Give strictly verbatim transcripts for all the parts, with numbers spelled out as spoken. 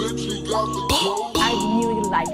I really like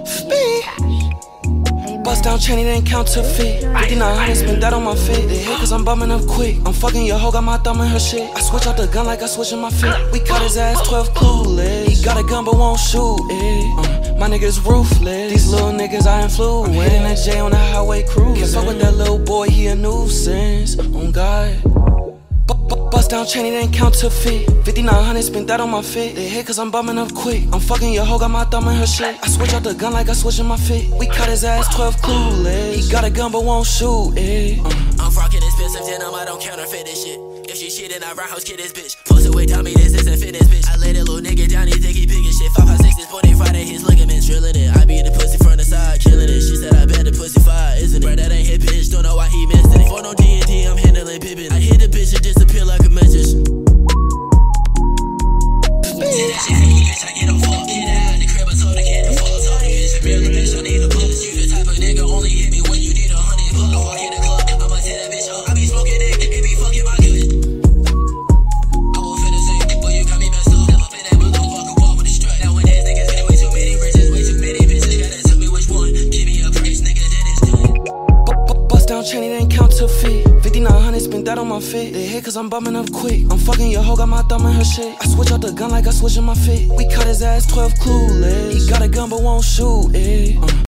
cash. Bust down chain, it ain't counterfeit. fifty-nine hundred, spent that on my fit. They hate cause I'm bumming up quick. I'm fucking your hoe, got my thumb in her shit. I switch out the gun like I switch in my fit. We cut his ass twelve clueless. He got a gun but won't shoot it. Uh, my niggas ruthless. These little niggas I influence. I'm hitting a J on the highway cruising. Can't fuck with that little boy, he a nuisance. On God. Bust down chain, it ain't counterfeit. fifty-nine hundred, spent that on my fit. They hate cause I'm bumming up quick. I'm fucking your hoe, got my thumb in her shit. I switch out the gun like I switch in my fit. We cut his ass twelve clueless. He got a gun but won't shoot it. uh. I'm rocking expensive denim, I don't counterfeit this shit. If she shit, then I roundhouse kid this bitch. Post away, tell me this isn't fitness, bitch. I let that little nigga down, he think he big as shit. Five, five, six, this boy, they Friday, his ligaments drilling it. I beat the pussy from the side, killing it. She said I bet the pussy fire, isn't it? Bro, that ain't hit bitch, don't know why he missed it. For no D and D, I'm handling Pippin. I hit the bitch and disappear like a magician. Bitch, I get a fuck, get out the crib, I told her get the fuck, told her bitch, real bitch, I need a puss. You the type of nigga only hit me when you need a hundred bucks. I walk in the club, I'ma tell that bitch up. I be smoking it, it be fucking my good. I won't finna say, boy, you got me messed up. Step up in that motherfucker, walk with the strut. Nowadays, niggas get way too many riches, way too many bitches. Gotta tell me which one, give me a price, nigga, then it's done. Bust down chain, it ain't counterfeit. fifty-nine hundred, spent that on my fit. They hate cause I'm bumming up quick. I'm fucking your hoe, got my thumb in her shit. I switch out the gun like I switch in my fit. We cut his ass twelve clueless. He got a gun but won't shoot it. uh.